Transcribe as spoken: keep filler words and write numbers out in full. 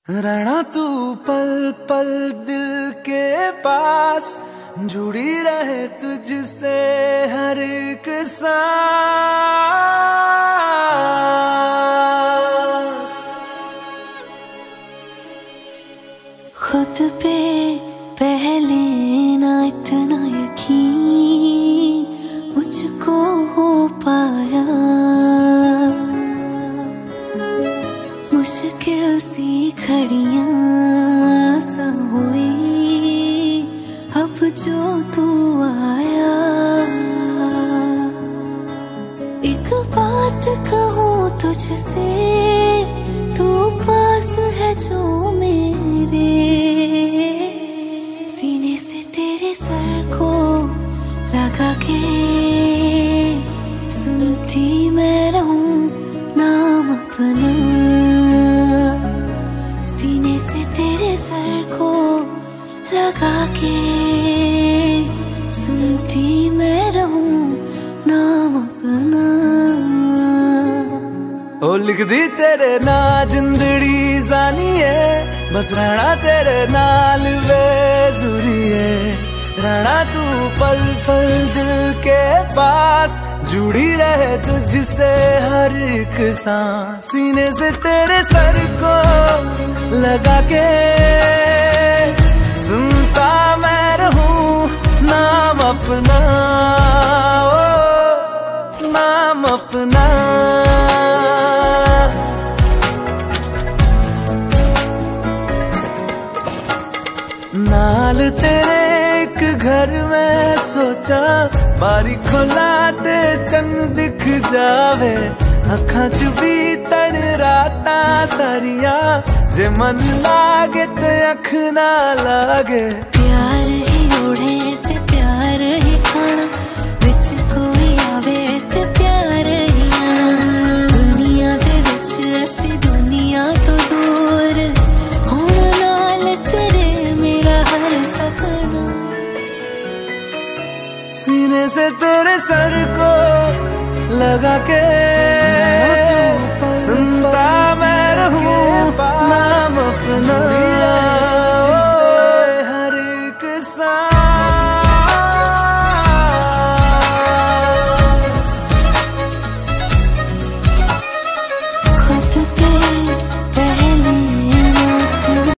रहना तू पल पल दिल के पास, जुड़ी रहे तुझसे हर एक सांस। खुद पे पहले ना इतना यकीन मुझको हो पाया, मुश्किल सी घड़ियां सा हुई अब जो तू आया। एक बात कहूँ तुझसे, तू पास है जो मेरे, सीने से तेरे सर को लगा के सुनती मैं रहूं नाम अपना। सीने से तेरे सर को लगा के सुनती मैं रहूं नाम अपना। ओ लिख दी तेरे ना जिंदड़ी जानी है, बस रहना तेरे नाल बेजुरी है। रहना तू पल पल दिल के पास, जुड़ी रहे तुझसे हर एक सांस। सीने से तेरे सर को लगा के सुनता मैं रहूं नाम अपना, ओ नाम अपना। नाल तेरे एक घर में सोचा, बारी खोला ते चंद दिख जावे। अखां च भी तन राता सारिया, जे मन लागे ते अख ना लागे। प्यार ही ओढ़े ते प्यार ही खाना, विच कोई आवे ते प्यार ही आना। दुनिया दे विच असी दुनिया तो दूर, होण नाल तेरे मेरा हर सपना। सीने से तेरे सर को लगा के सुनता मैं रहूं नाम अपना, हर एक सांस।